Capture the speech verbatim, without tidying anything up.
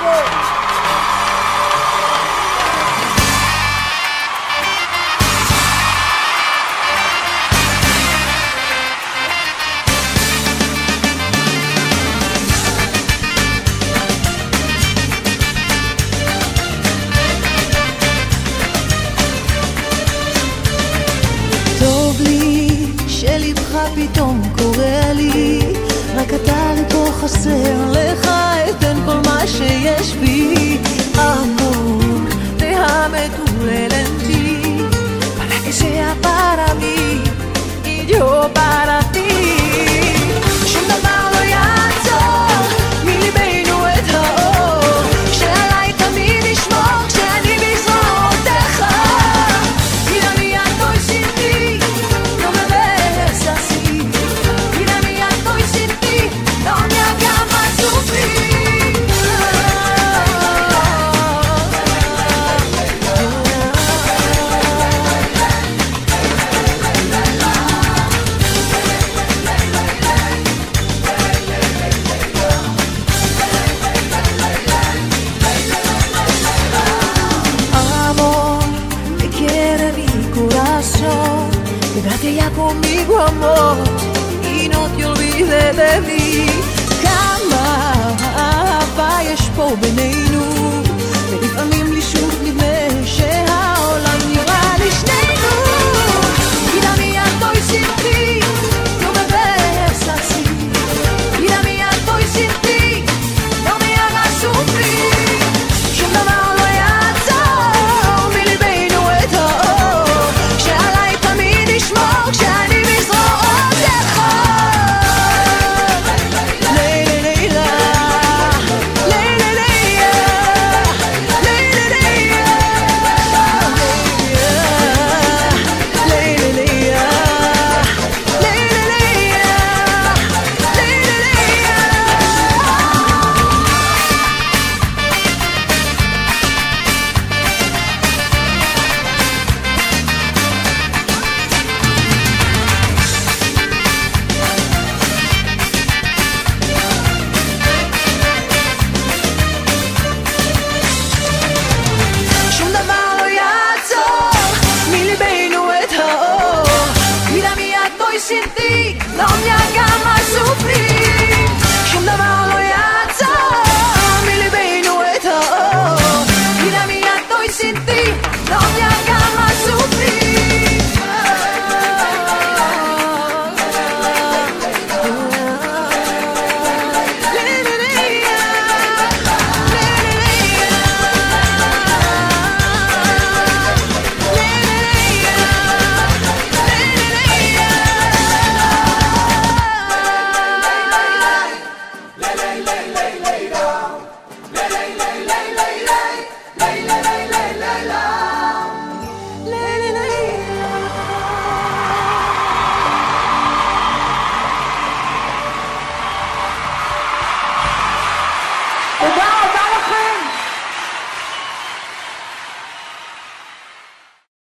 טוב לי שלבך פתאום קורא לי, רק אתה לפה חסר, לך אתן כל מה שיש בי. Amor, déjame tu en ti, para que sea para mí y yo para ti. שום דבר לא יעצור מליבנו את האור, שעליי תמיד ישמור כשאני בזרועותיך. Mira mi estoy sin ti, no me ves así. Mira mi estoy sin ti, no me hagas más sufrir. Quédate ya conmigo, amor, y no te olvides de mí.